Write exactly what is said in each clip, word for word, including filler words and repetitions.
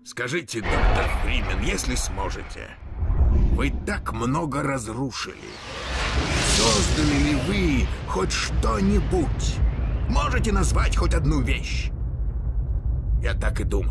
Скажите, доктор Фримен, если сможете, вы так много разрушили. Создали ли вы хоть что-нибудь? Можете назвать хоть одну вещь? Я так и думал.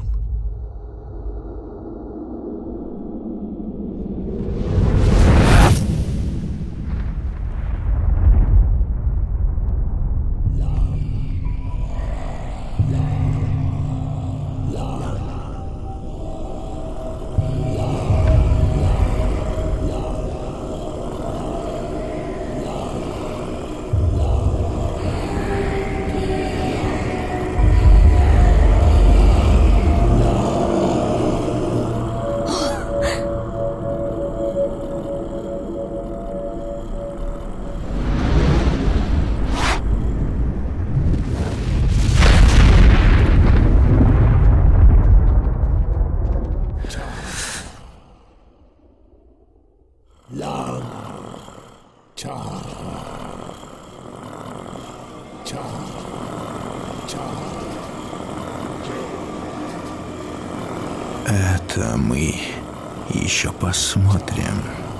Это мы еще посмотрим.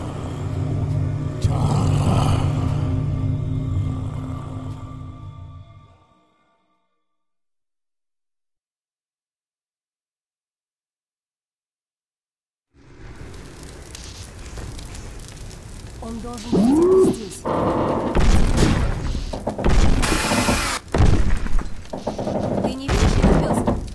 Он должен быть здесь. Ты не видишь его, пес?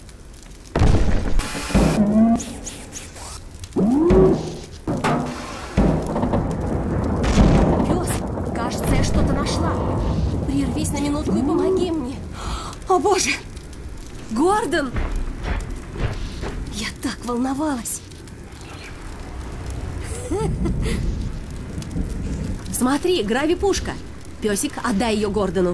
Пес, кажется, я что-то нашла. Прервись на минутку и помоги мне. О, боже! Гордон! Я так волновалась. Смотри, гравипушка. Песик, отдай ее Гордону.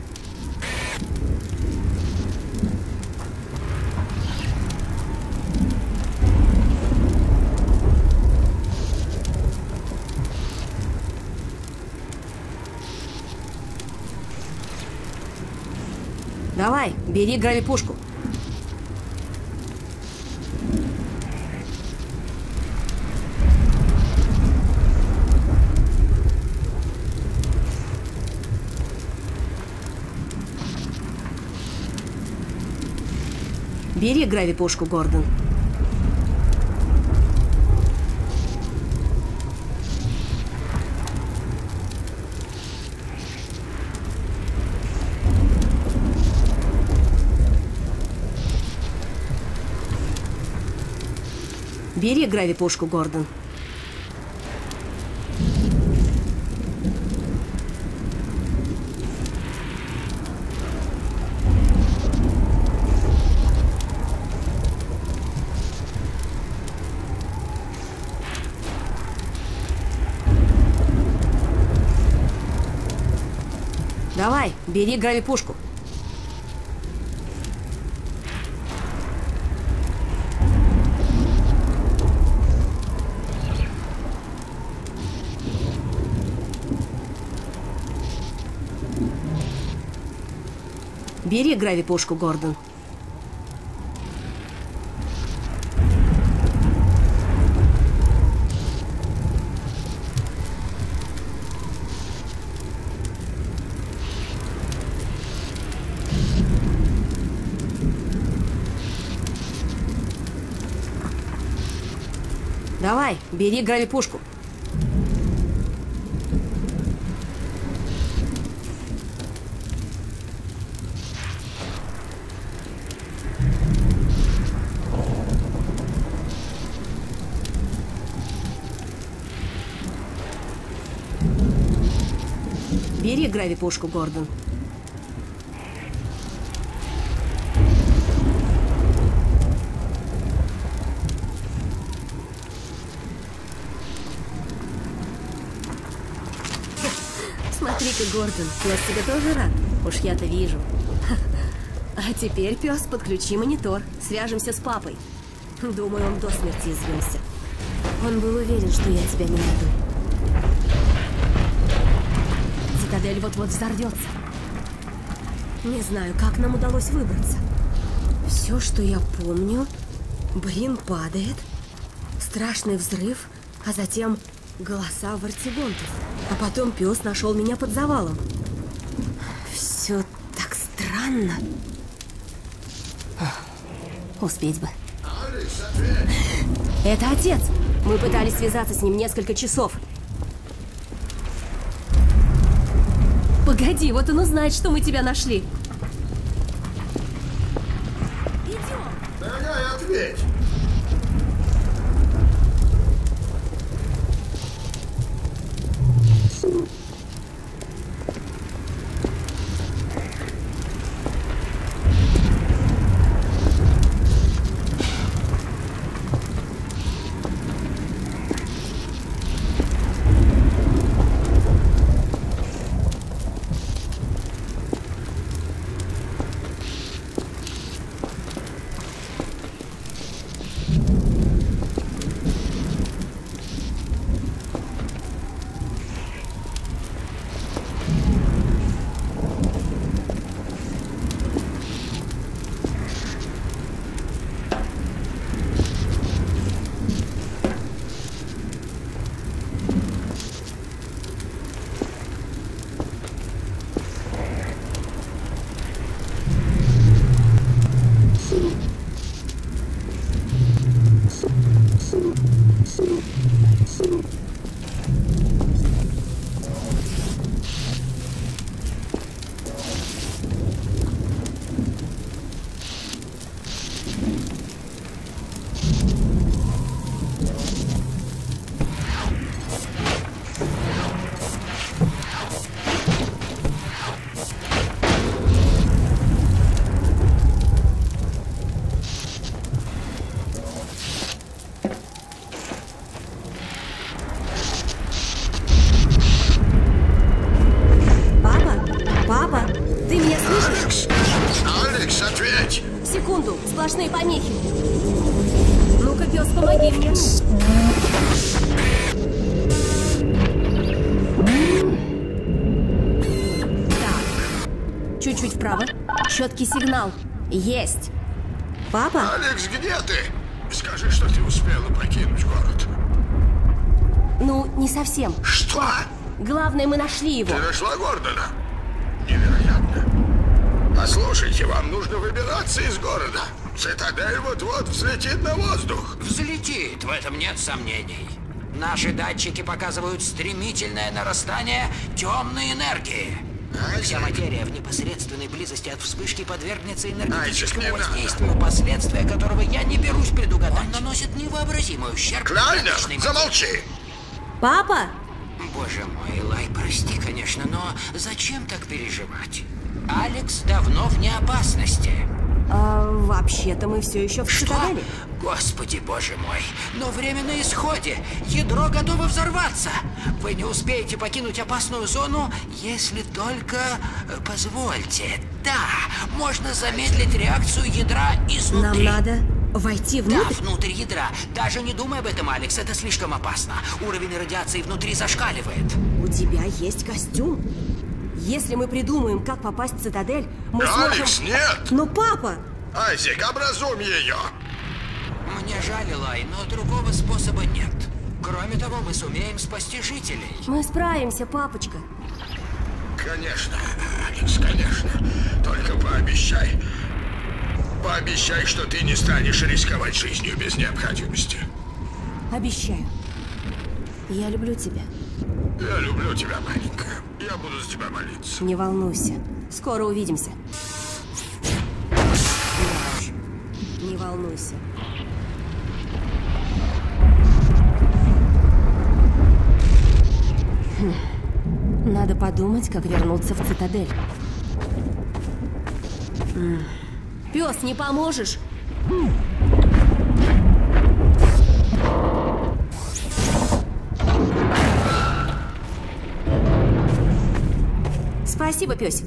Давай, бери гравипушку. Бери гравипушку, Гордон. Бери гравипушку, Гордон. Давай, бери гравипушку. Бери гравипушку, Гордон. Давай, бери гравипушку. Бери гравипушку, Гордон. Смотри-ка, Гордон, пес тебе тоже рад. Уж я-то вижу. А теперь, пес, подключи монитор. Свяжемся с папой. Думаю, он до смерти извелся. Он был уверен, что я тебя не найду. Цитадель вот-вот взорвется. Не знаю, как нам удалось выбраться. Все, что я помню, Брин падает, страшный взрыв, а затем голоса вартигонтов. А потом пес нашел меня под завалом. Все так странно. Успеть бы. Это отец. Мы пытались связаться с ним несколько часов. Погоди, вот он узнает, что мы тебя нашли. Идем. Дорогая, ответь. Сплошные помехи. Ну-ка, пес, помоги мне. Так. Чуть-чуть вправо. Четкий сигнал. Есть. Папа? Алекс, где ты? Скажи, что ты успела покинуть город. Ну, не совсем. Что? Главное, мы нашли его. Ты нашла Гордона? Невероятно. Послушайте, вам нужно выбираться из города. Цитадель вот-вот взлетит на воздух. Взлетит, в этом нет сомнений. Наши датчики показывают стремительное нарастание темной энергии. Вся материя в непосредственной близости от вспышки подвергнется энергетическому воздействию, последствия которого я не берусь предугадать. Он наносит невообразимый ущерб. Клайнер, замолчи! Папа! Боже мой, Элай, прости, конечно, но зачем так переживать? Алекс давно вне опасности. А, вообще-то мы все еще в цитадели. Господи, боже мой, но время на исходе. Ядро готово взорваться. Вы не успеете покинуть опасную зону, если только... Позвольте. Да, можно замедлить реакцию ядра изнутри. Нам надо войти внутрь? Да, внутрь ядра. Даже не думай об этом, Алекс, это слишком опасно. Уровень радиации внутри зашкаливает. У тебя есть костюм? Если мы придумаем, как попасть в цитадель, мы Алекс, сможем... нет! Ну, папа! Айзек, образуй ее! Мне жаль, Элай, но другого способа нет. Кроме того, мы сумеем спасти жителей. Мы справимся, папочка. Конечно, Алекс, конечно. Только пообещай. Пообещай, что ты не станешь рисковать жизнью без необходимости. Обещаю. Я люблю тебя. Я люблю тебя, маленькая. Я буду за тебя молиться. Не волнуйся. Скоро увидимся. Не волнуйся. Хм. Надо подумать, как вернуться в цитадель. Пес, не поможешь? Спасибо, песик.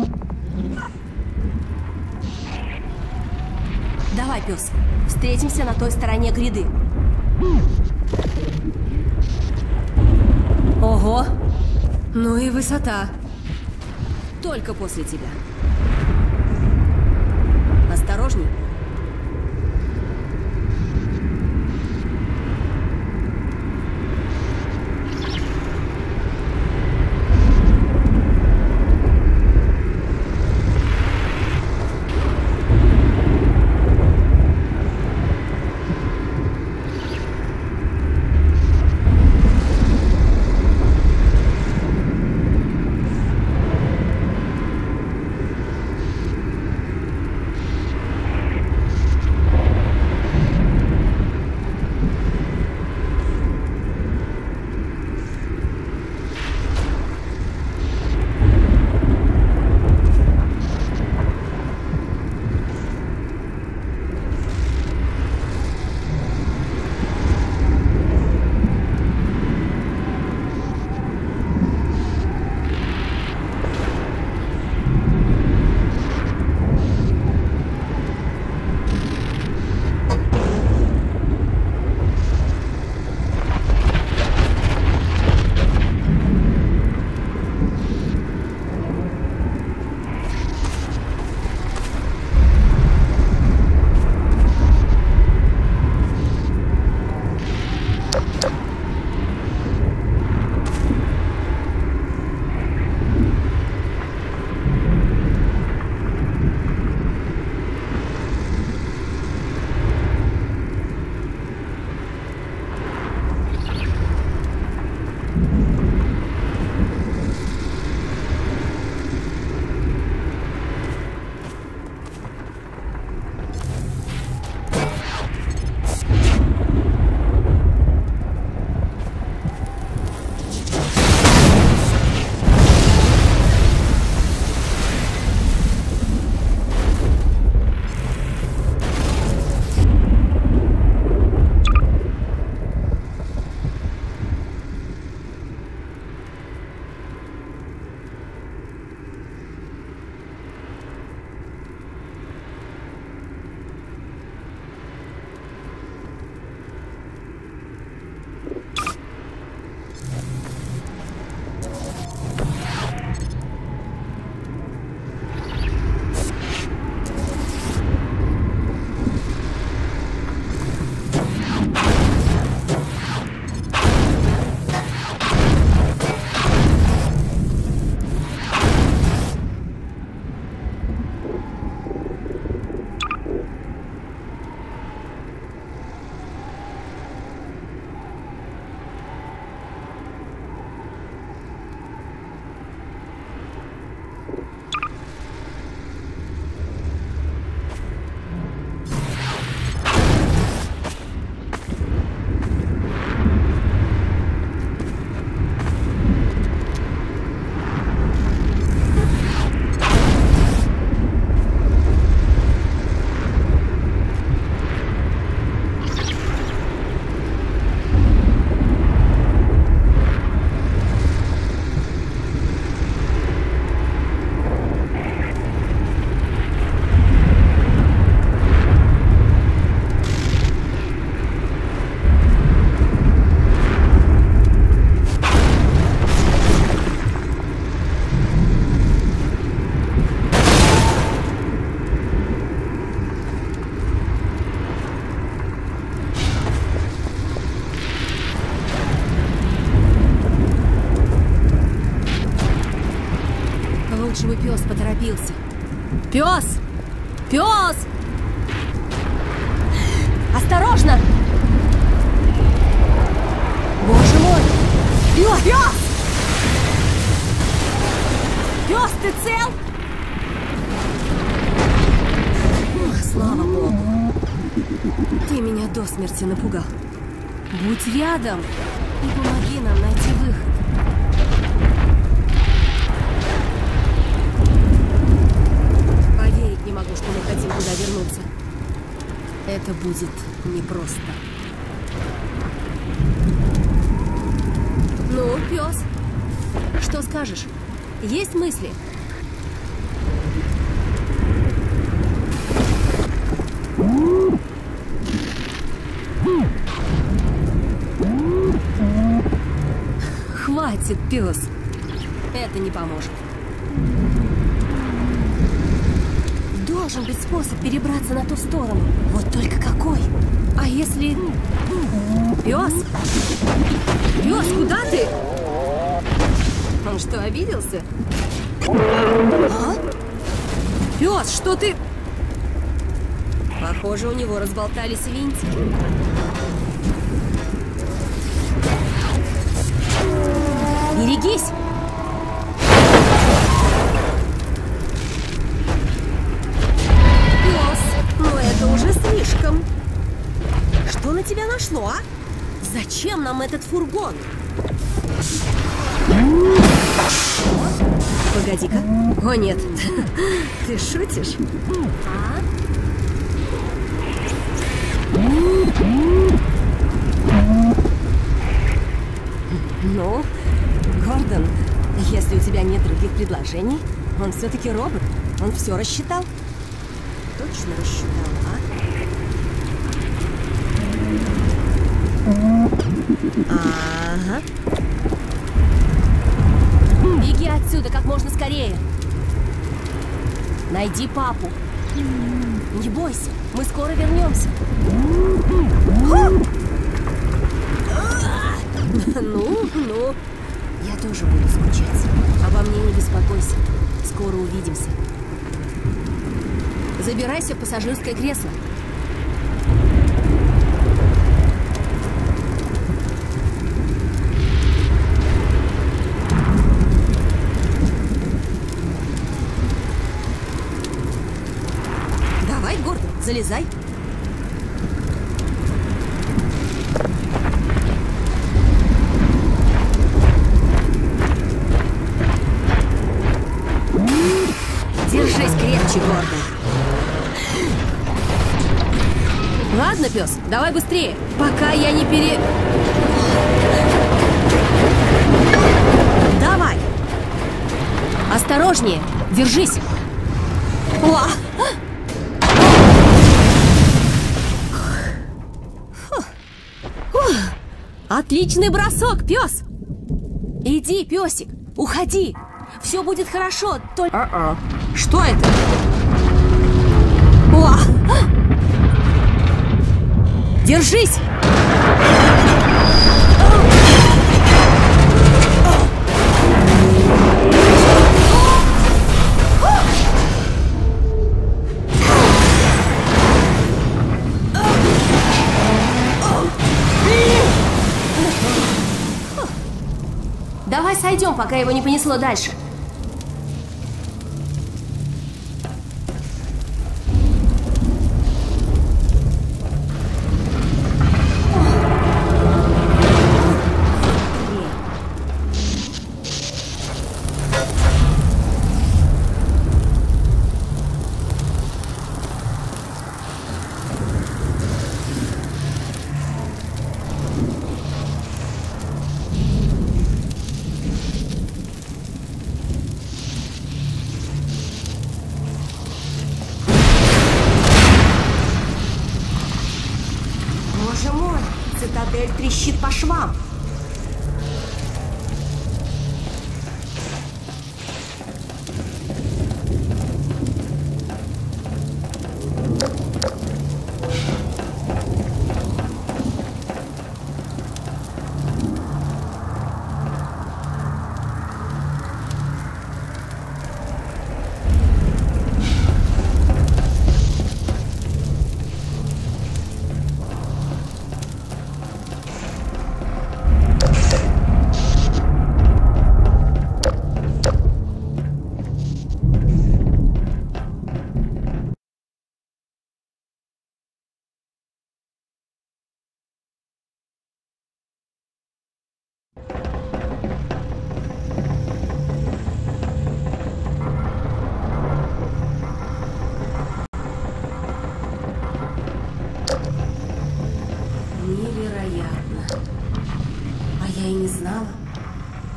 Давай, пес, встретимся на той стороне гряды. Ого! Ну и высота. Только после тебя. Осторожней. появился. Пес! Пес! Осторожно! Боже мой! Пес! Пес! Пес, ты цел? О, слава Богу! Ты меня до смерти напугал. Будь рядом и помоги нам найти выход. Поверить не могу, что мы хотим туда вернуться. Это будет непросто. Ну, пес, что скажешь? Есть мысли? Хватит, пес. Это не поможет. Должен быть способ перебраться на ту сторону. Вот только какой? А если... Пес? Пес, куда ты? Он что, обиделся? А? Пес, что ты... Похоже, у него разболтались винтики. Берегись! Пес, ну это уже слишком. Что на тебя нашло, а? Зачем нам этот фургон? Погоди-ка. О, нет. Ты шутишь? А? Ну, Гордон, если у тебя нет других предложений, он все-таки робот. Он все рассчитал. Точно рассчитал, а? Ага. Беги отсюда как можно скорее. Найди папу. Не бойся, мы скоро вернемся. Ну, ну. Я тоже буду скучать. Обо мне не беспокойся. Скоро увидимся. Забирайся в пассажирское кресло. Давай, Гордон, залезай. Держись крепче, Гордон. Ладно, пес, давай быстрее, пока я не пере... Давай. Осторожнее, держись. О! Отличный бросок, пес. Иди, песик, уходи. Все будет хорошо, только... А-а. Что это? О! Держись! Давай сойдем, пока его не понесло дальше. Боже мой, цитадель трещит по швам.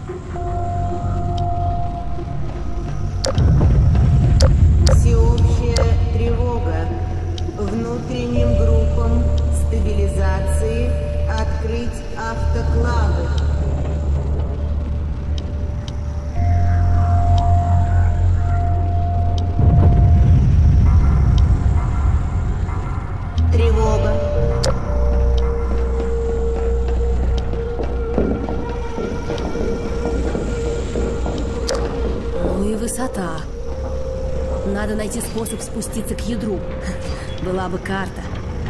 Всеобщая тревога. Внутренним группам стабилизации открыть автоклавы. Тревога. Ну и высота. Надо найти способ спуститься к ядру. Была бы карта.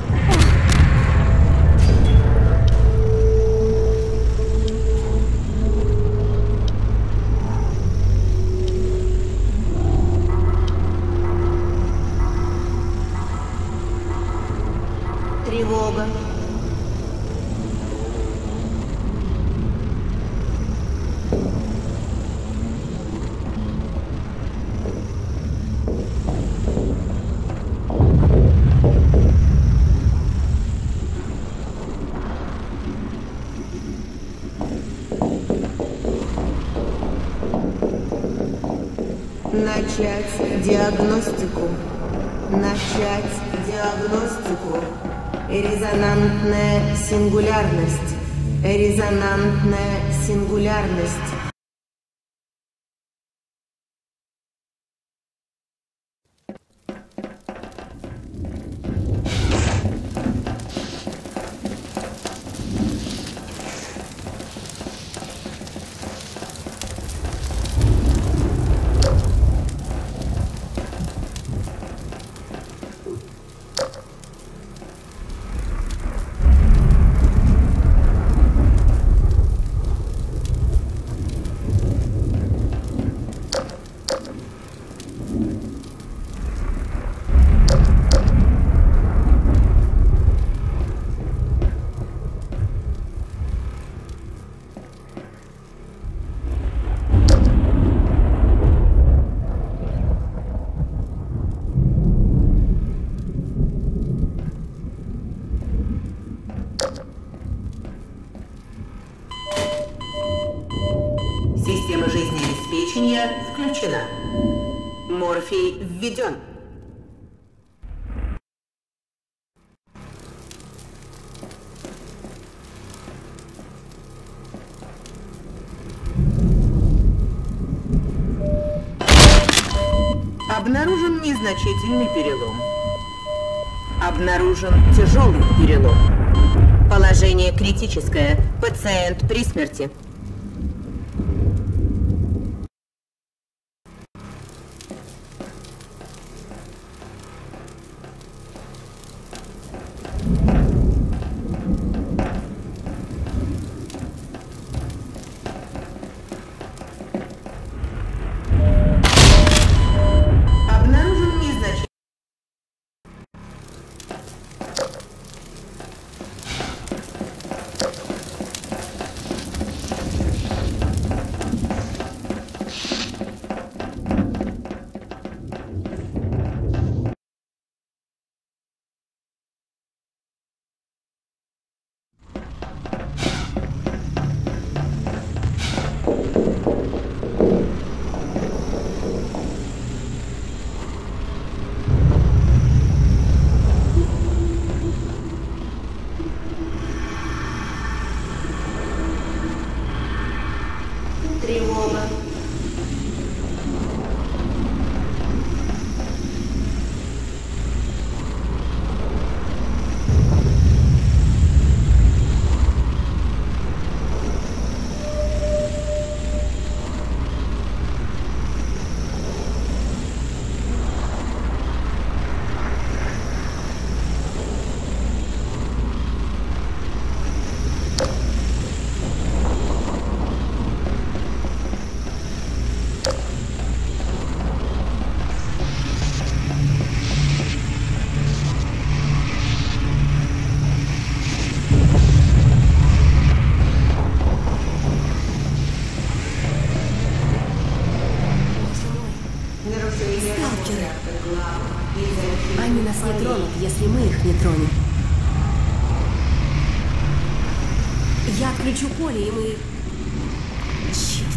Тревога. Начать диагностику. Начать диагностику. Резонантная сингулярность. Резонантная сингулярность. Система жизнеобеспечения включена. Морфий введен. Обнаружен незначительный перелом. Обнаружен тяжелый перелом. Положение критическое. Пациент при смерти. Обнаружен незначительный. Тревога. Они нас не тронут, если мы их не тронем. Я отключу поле, и мы... Черт.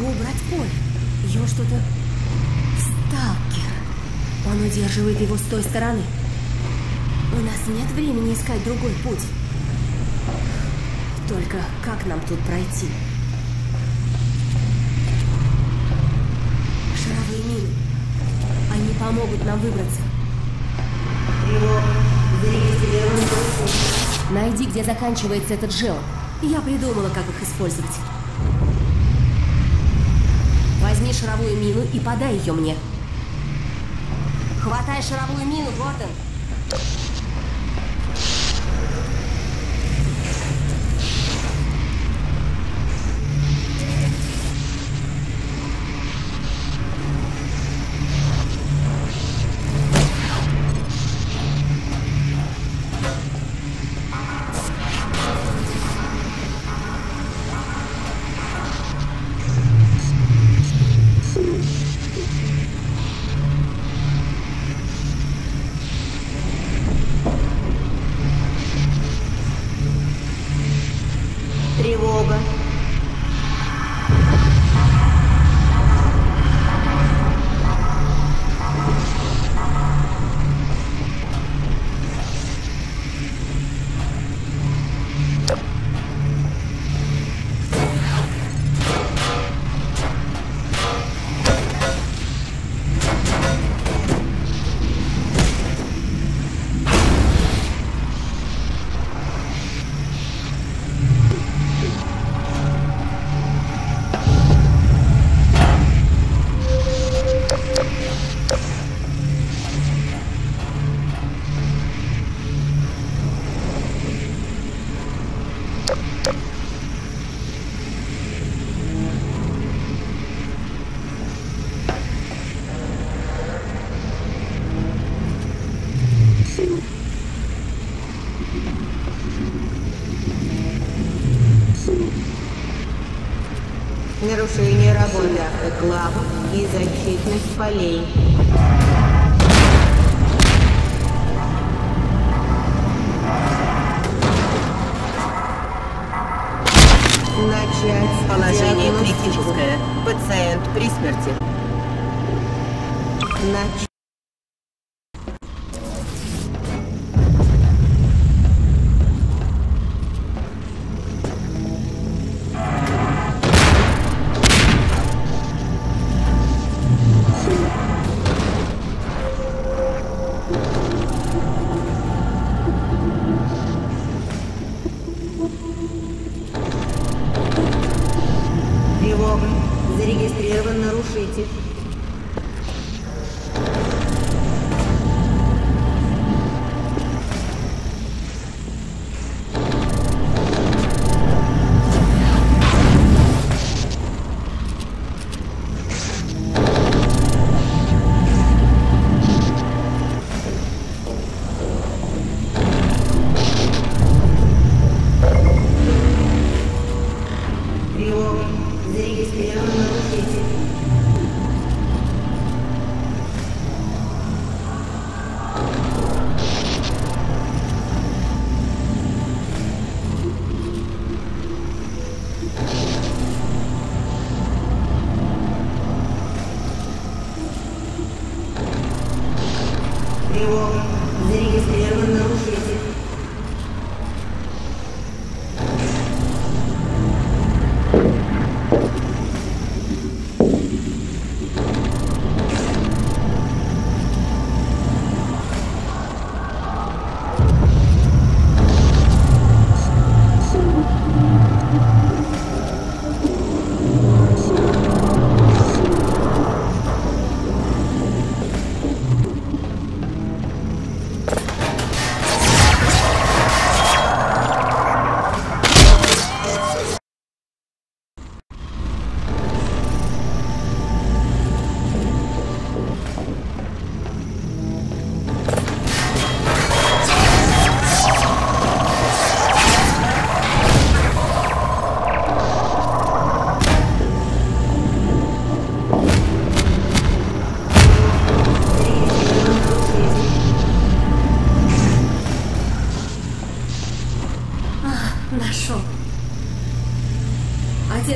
могу убрать поле. Ее что-то... Сталкер. Он удерживает его с той стороны. У нас нет времени искать другой путь. Только как нам тут пройти? Шаровые мины. Они помогут нам выбраться. Найди, где заканчивается этот жел. Я придумала, как их использовать. Возьми шаровую мину и подай ее мне. Хватай шаровую мину, Гордон. Тревога. Нарушение работы автоклавов и защитных полей. Начать. Положение критическое. Пациент при смерти. Начать. Тревога. Зарегистрирован нарушитель. Тревога. Зарегистрирован нарушитель. Тревога. Зарегистрирован нарушитель.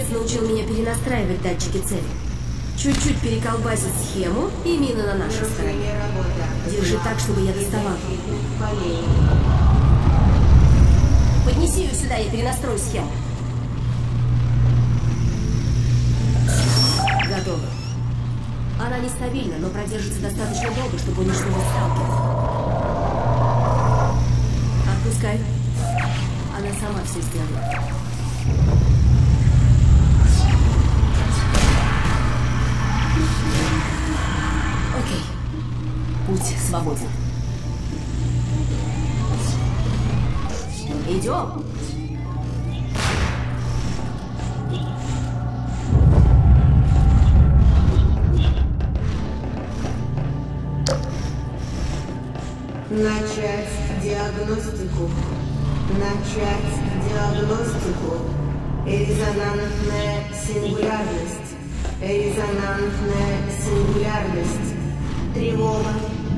научил меня перенастраивать датчики цели. Чуть-чуть переколбасить схему, и мина на нашей стороне. Держи так, чтобы я доставала. Поднеси ее сюда, я перенастрою схему. Готово. Она нестабильна, но продержится достаточно долго, чтобы уничтожить сталкер. Отпускай. Она сама все сделает. Окей. Путь свободен. Идем. Начать диагностику. Начать диагностику. Резонансная сингулярность. Резонансная сингулярность. Тревога.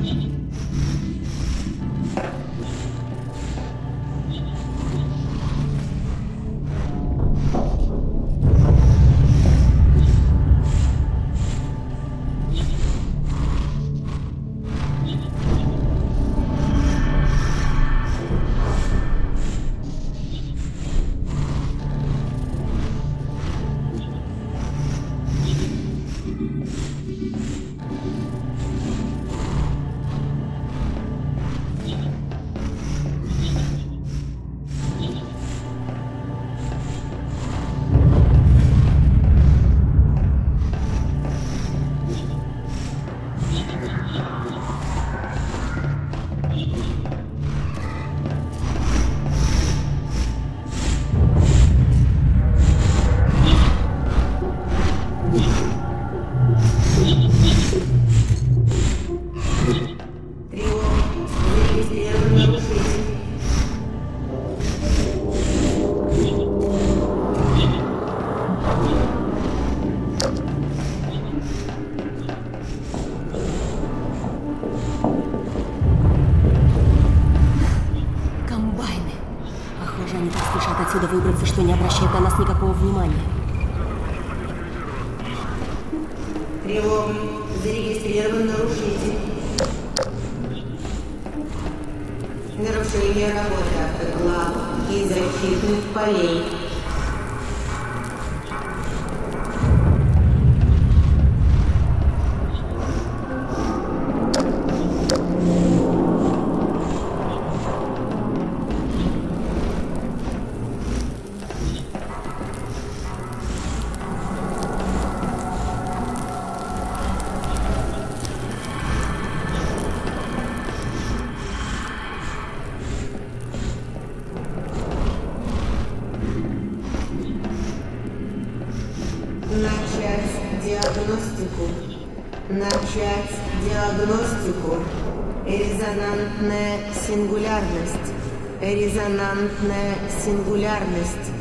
Отсюда выбраться, что не обращает на нас никакого внимания. Тревога. Зарегистрирован нарушитель. Нарушение работы автоклава и защитных полей. Начать диагностику. Начать диагностику. Резонансная сингулярность. Резонансная сингулярность.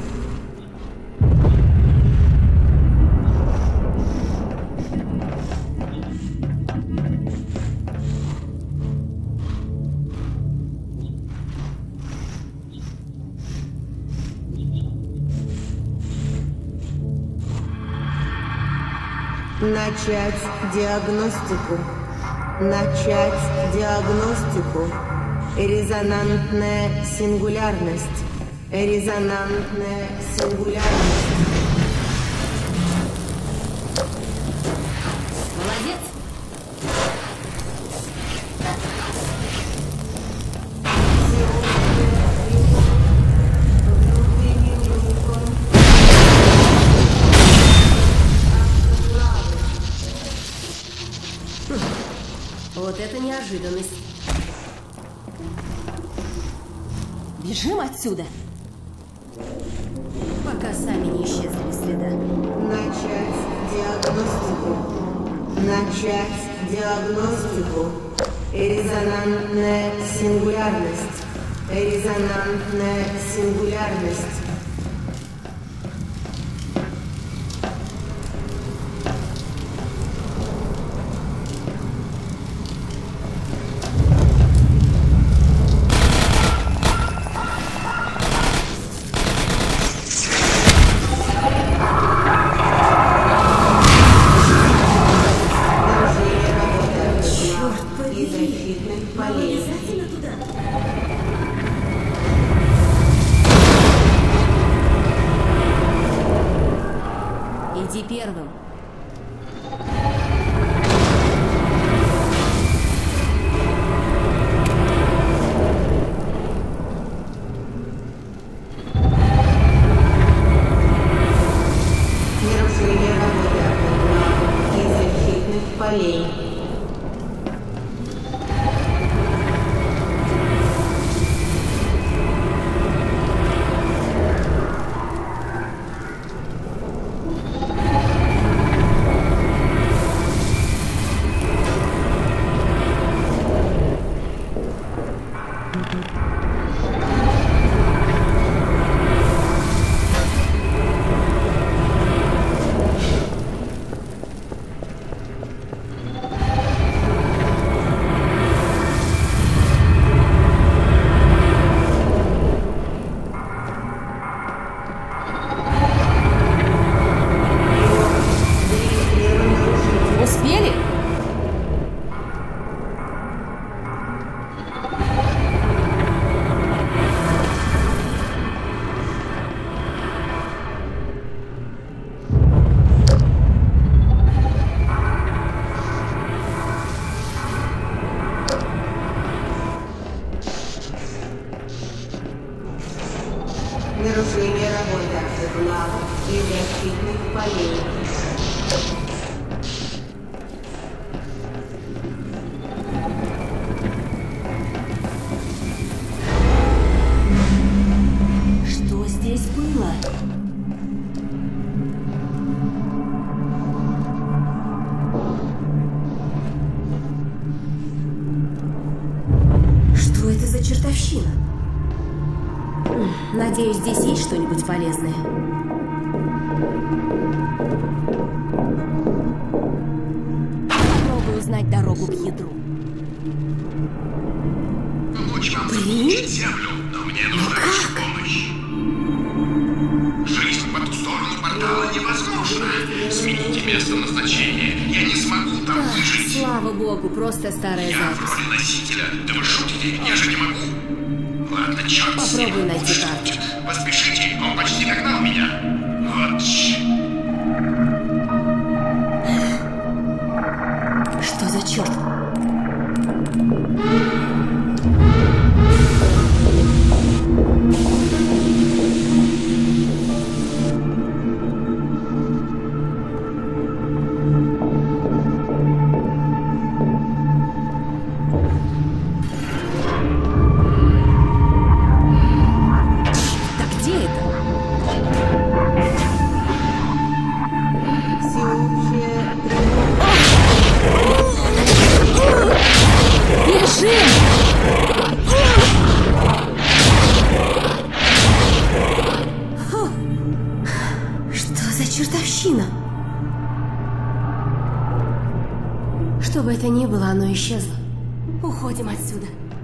Начать диагностику. Начать диагностику. Резонансная сингулярность. Резонансная сингулярность. Молодец! Вот это неожиданность. Бежим отсюда, пока сами не исчезли без следа. Начать диагностику. Начать диагностику. Резонансная сингулярность. Резонансная сингулярность. Иди первым. Нарушение работы автоклава и защитных полей. Успели? Нарушение работы автоклава и защитных полей. Что здесь было? Что это за чертовщина? М, Надеюсь, здесь есть что-нибудь полезное. Попробую узнать дорогу к ядру. Луч вам Блин. заполучит землю, но мне нужна ваша помощь. Жизнь по ту сторону портала невозможна. Смените место назначения. Я не смогу там выжить. Слава богу, просто старая Я в запись. роли носителя. Да вы шутите, я же не могу. Ладно, черт с ним. Попробуй найти Пусть карту. шутит. Поспешите, он почти догнал меня. Вот ч- Что за черт? Так где это? Всеобщая Бежим! Фу. Что за чертовщина? Что бы это ни было, оно исчезло. Уходим отсюда.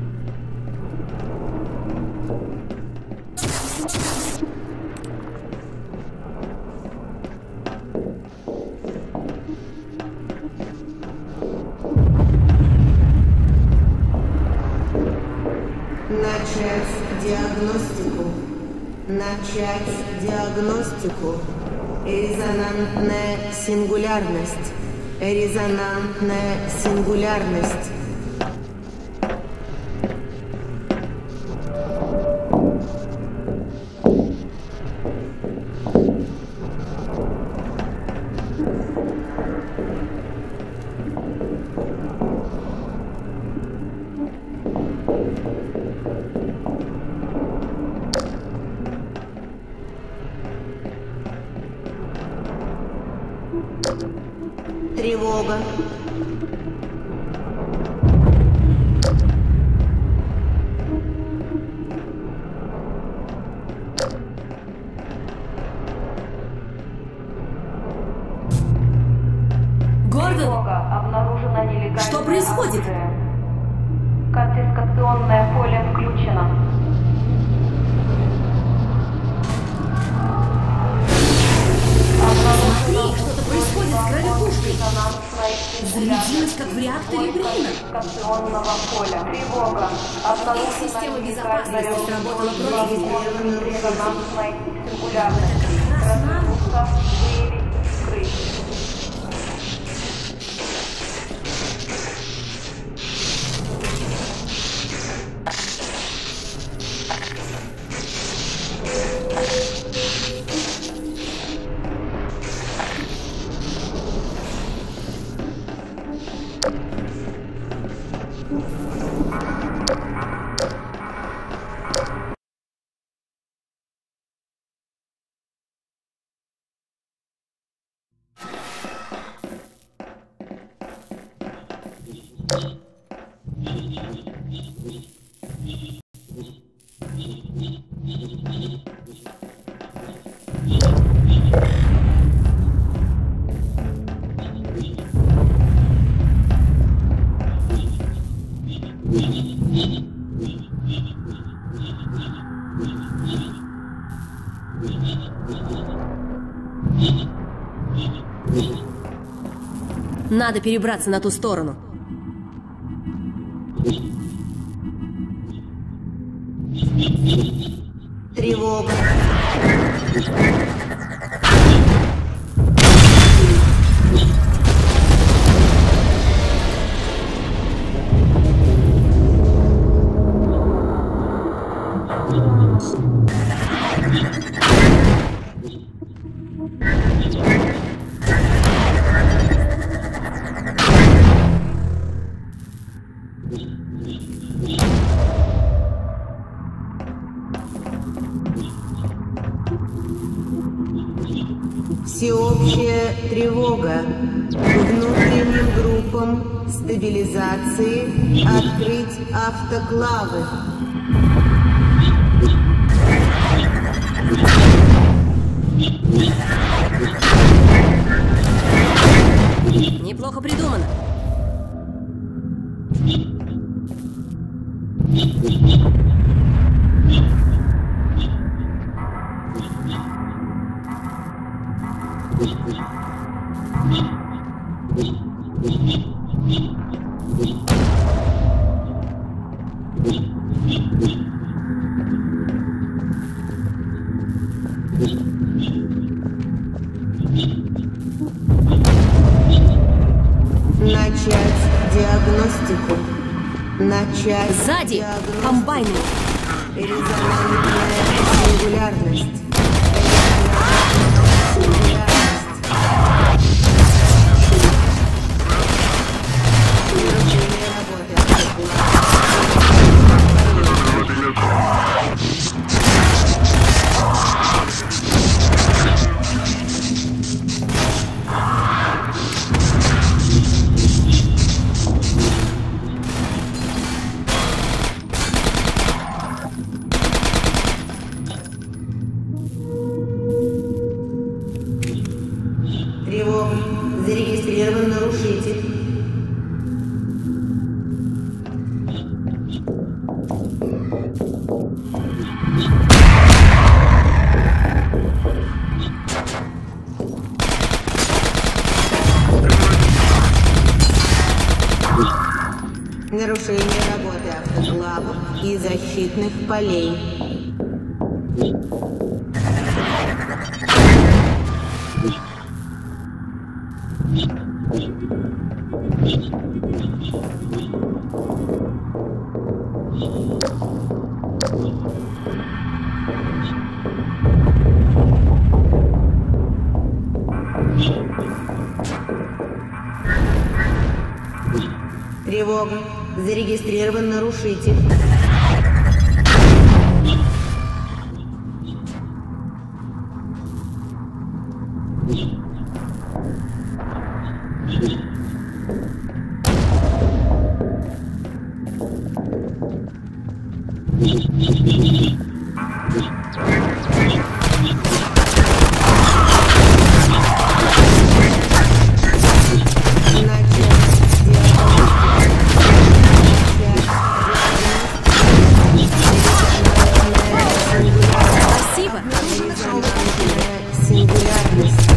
Начать диагностику. Начать диагностику. Резонантная сингулярность. Резонантная сингулярность. Тревога. Гордон! Обнаружено нелегальное Что происходит? оружие. Конфискационное поле включено. Смотри, что-то происходит с кроликушкой. Зарядилась, как в реакторе Брина. Конфискационного поля. Тревога. Их система безопасности сработала против них. Резонансной сингулярности. Красна. Разгрузка выявить скрыть. Надо перебраться на ту сторону. Тревога. Всеобщая тревога. Внутренним группам стабилизации открыть автоклавы. Неплохо придумано. Начать диагностику. Начать Сзади! диагностику. Комбайны! Резонансная сингулярность. Сингулярность. Нарушение работы автоклава. Тревога. Зарегистрирован нарушитель. Нарушение работы автоклавов и защитных полей. Тревога. Зарегистрирован нарушитель. Спасибо! Сингулярность.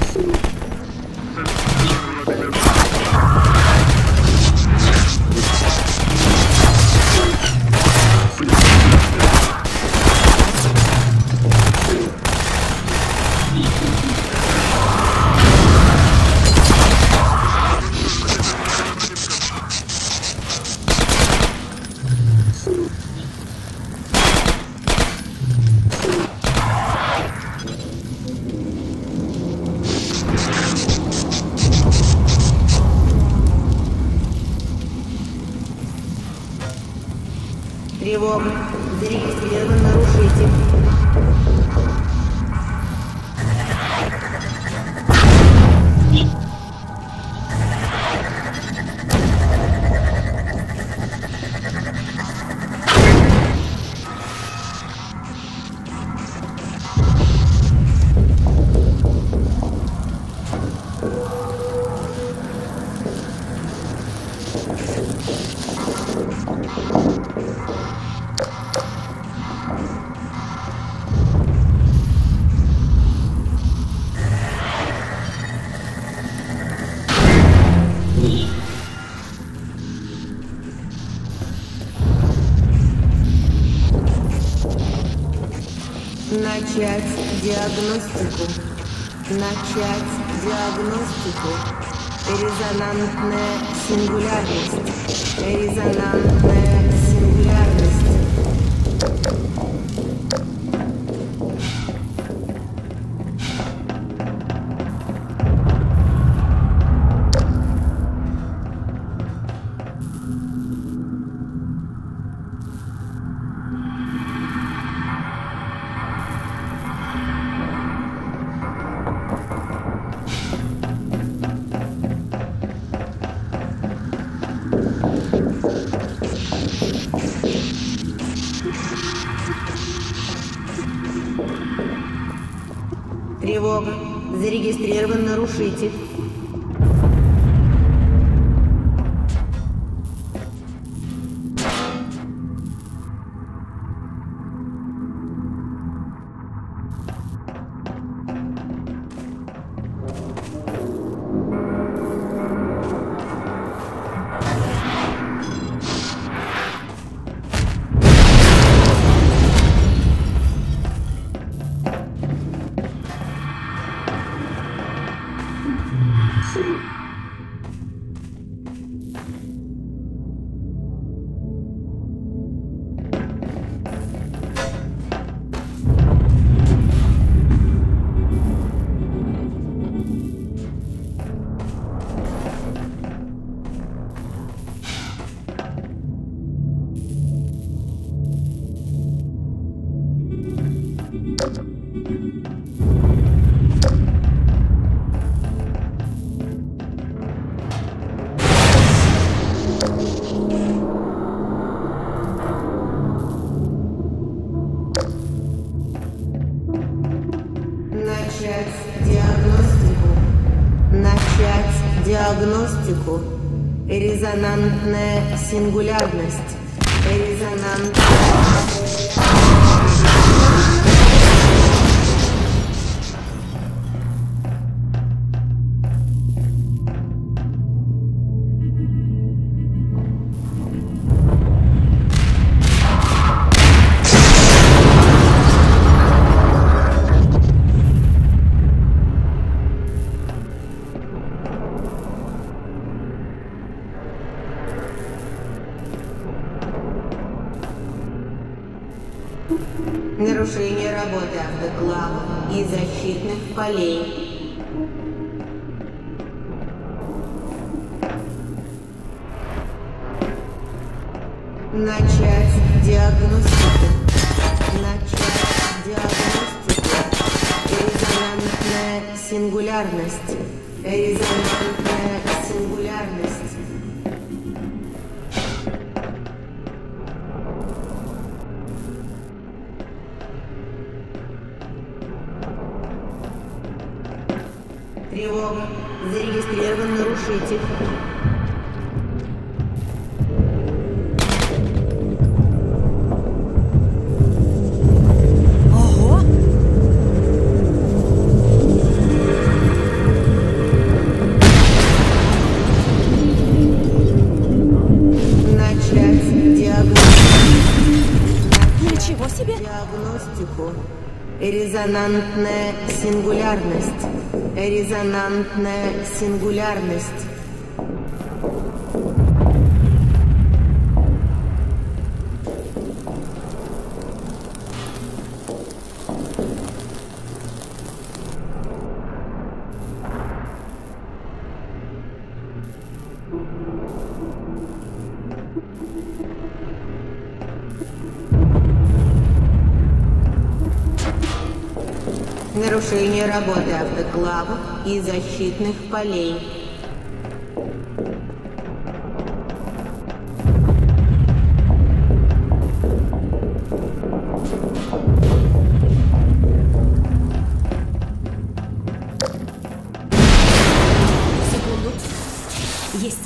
Тревога. Зарегистрирован нарушитель. Начать диагностику. Начать диагностику. Резонантная сингулярность. Резонантная сингулярность. Тревога. Зарегистрирован нарушитель. Диагностику. Резонантная сингулярность. Резонантная. Нарушение работы автоклава и защитных полей. Начать диагностику. Начать диагностику. Резонантная сингулярность. Резонантная сингулярность. Тревога. Зарегистрирован нарушитель. Ого! Начать диагностику. Ничего себе! Диагностику. Резонантная сингулярность. Резонантная сингулярность. Нарушение работы автоклавов и защитных полей. Секунду. Есть.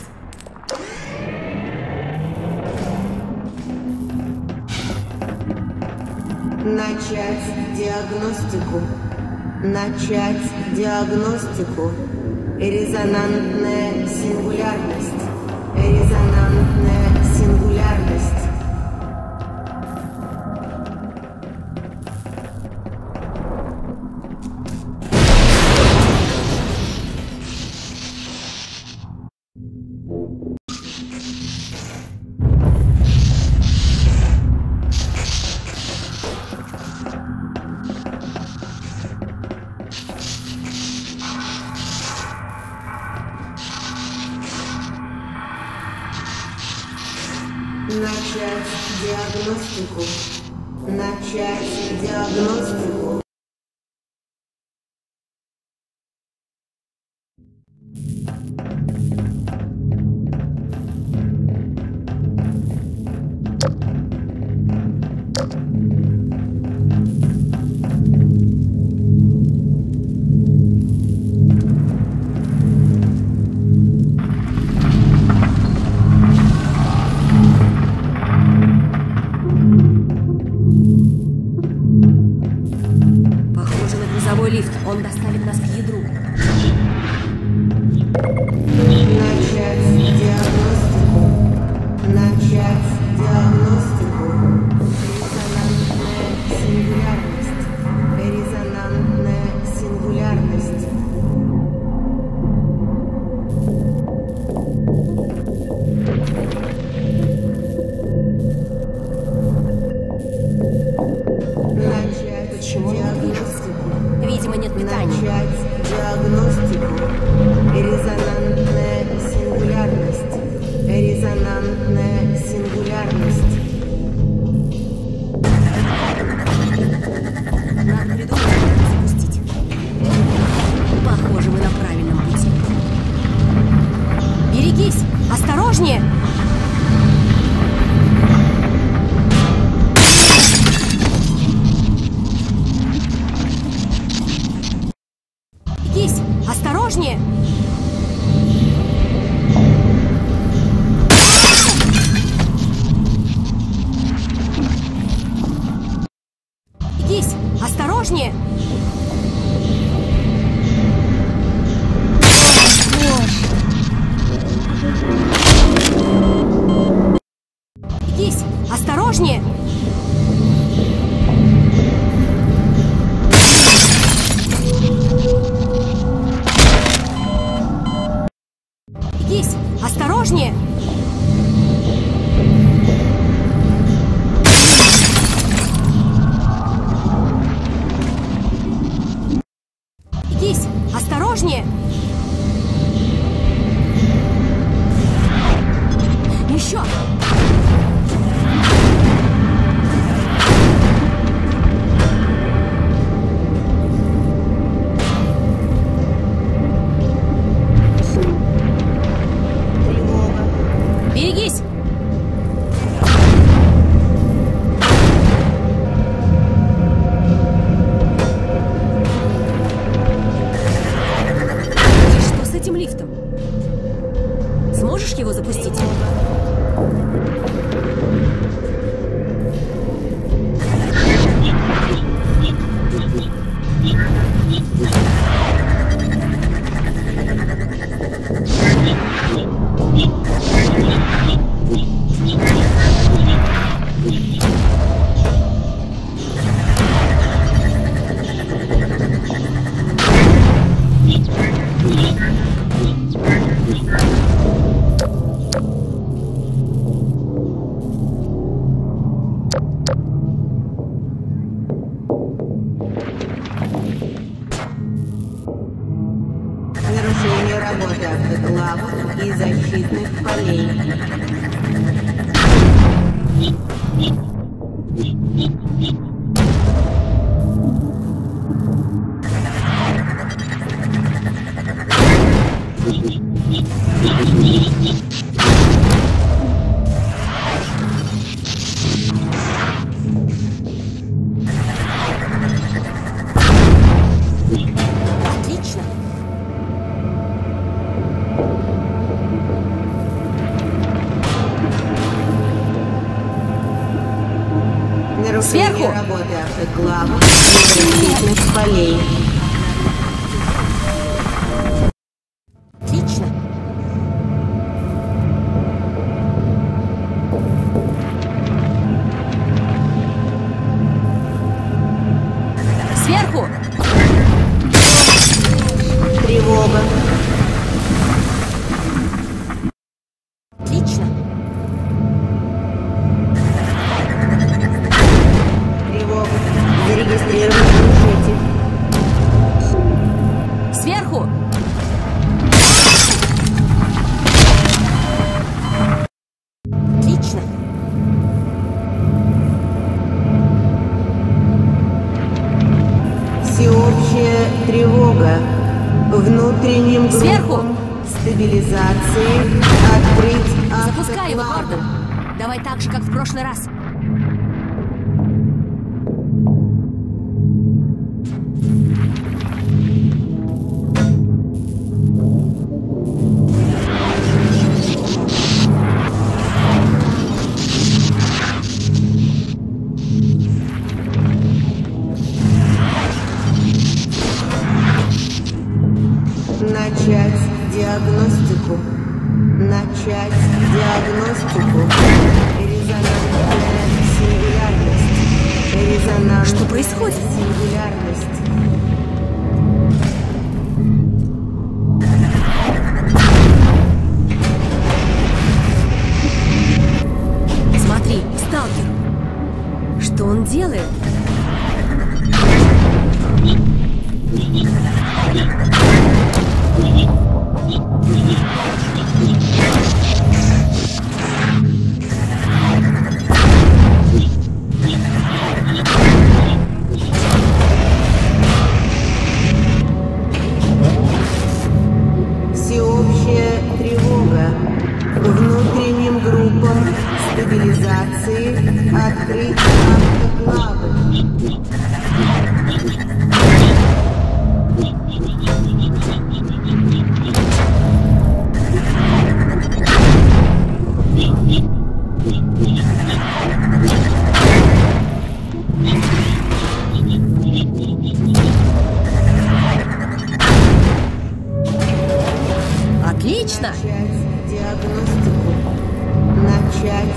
Начать диагностику. Начать диагностику. Резонантная сингулярность. Резонантная сингулярность. Начать диагностику. Начать диагностику. Похоже на грузовой лифт. Он доставит нас к ядру. Начать диагностику. Начать диагностику. Резонансная сингулярность. Резонансная сингулярность. Начать Почему он не движется? диагностику. Видимо, нет питания. Начать диагностику. Резонансная сингулярность. Резонансная сингулярность. Надо придумать, как это запустить. Похоже, мы на правильном пути. Берегись! Осторожнее! Берегись! Осторожнее! Берегись! Осторожнее! Берегись! Осторожнее! Берегись! Осторожнее! Берегись! Осторожнее! Еще! Берегись! Что с этим лифтом? Сможешь его запустить? Нарушение работы автоклавов и защитных полей. Отлично! Нарушение Сверху! работы автоклавов и защитных полей. Отлично! Сверху! Тревога. Отлично! Тревога. Зарегистрирован нарушитель. наверху. Стабилизации. Открыть Запускай его, автоклав. Гордон. Давай так же, как в прошлый раз. Начать диагностику. Начать диагностику. Резонансная сингулярность. Резонансная Что происходит? Сингулярность. Смотри, сталкер. Что он делает? Всеобщая тревога. Внутренним группам стабилизации открыть автоклавы. Отлично! Начать диагностику. Начать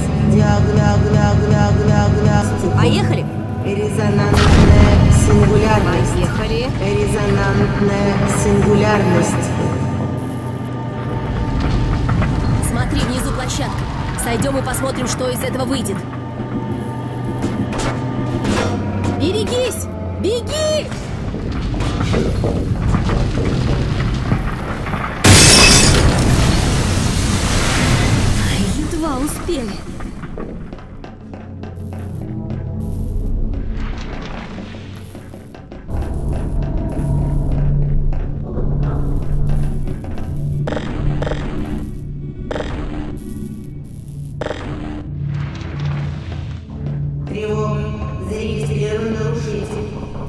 диагностику. Поехали! Резонансная сингулярность. Поехали! Резонансная сингулярность. Смотри, внизу площадка. Сойдем и посмотрим, что из этого выйдет. Берегись! Беги! Едва успели. Тревога. Зарегистрирован нарушитель.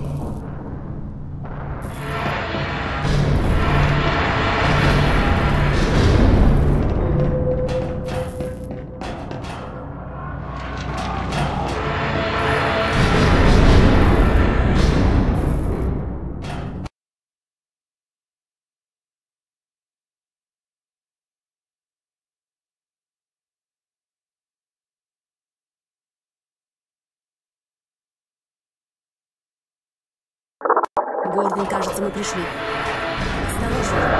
Гордон, кажется, мы пришли. Осторожно.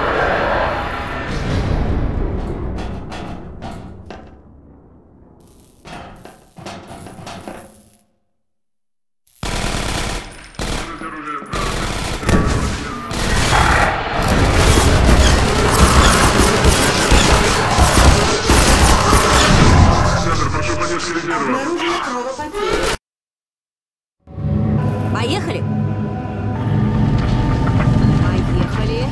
Обнаружена кровопотеря. Поехали! Поехали!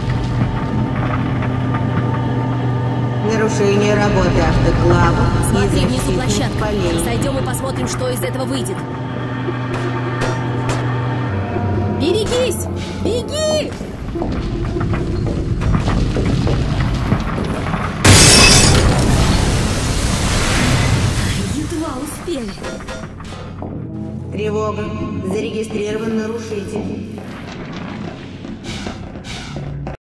Нарушение работы автоклава. Смотри, и внизу защитных площадка. полей. Сойдем и посмотрим, что из этого выйдет. Берегись! Беги! Едва успели. Тревога. Зарегистрирован нарушитель.